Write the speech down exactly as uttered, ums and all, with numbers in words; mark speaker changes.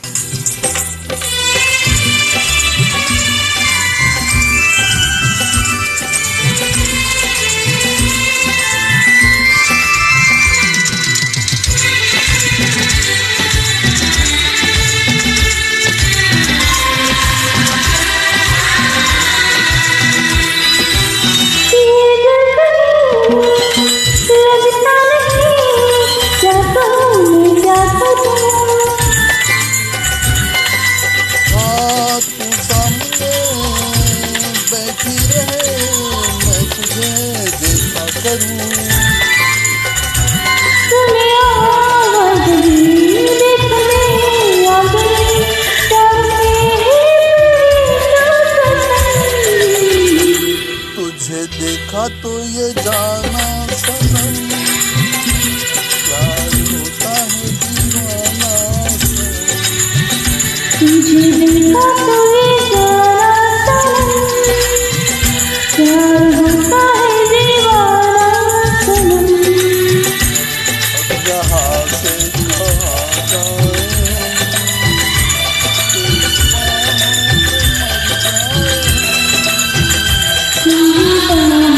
Speaker 1: तुझे देखा तो ये जाना सनम, प्यार होता है दीवाना से।
Speaker 2: तुझे देखा तो ये जाना सनम, प्यार होता है दीवाना सनम।
Speaker 1: अब यहाँ से कहाँ जाए,
Speaker 2: तेरी बाहों में मर जाए।